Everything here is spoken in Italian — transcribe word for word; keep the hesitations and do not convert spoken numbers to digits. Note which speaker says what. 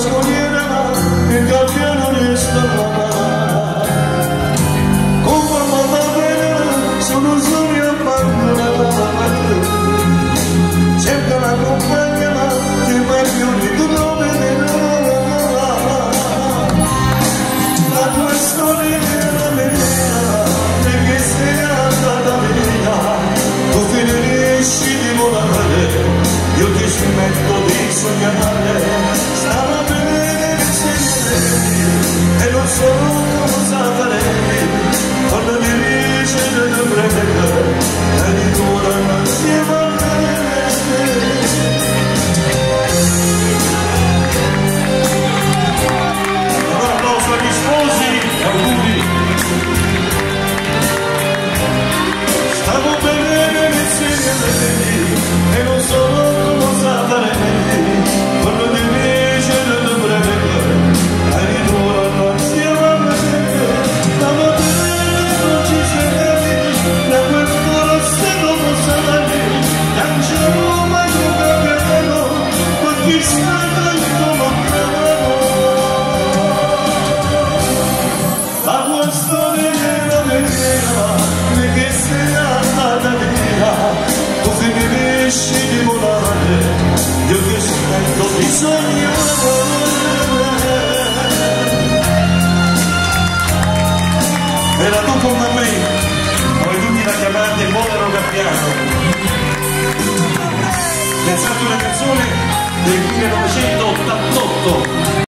Speaker 1: scogliera che cambiano resta come mamma bella sono soli abbandonati cerca la compagna ma ti meglio di tu non vedrà la tua storia è la mia perché sei andata via tu finisci di volare io ti smetto di sognare stava bene insieme e non so cosa farei quando mi dice del breve e di tua insieme a me un applauso agli sposi auguri stavo bene insieme e non so cosa farei quando mi dice del breve e di tua insieme a me stavo bene non ci sei da quel cuore se non sai lanciamo mai un capello ma chi sta tanto lontano la tua storia era vera perché sei andata via tu finisci di volare io ti smetto di sognare era tu con me poi tutti la chiamate povero Gabbiano pensate una canzone del millenovecentottantotto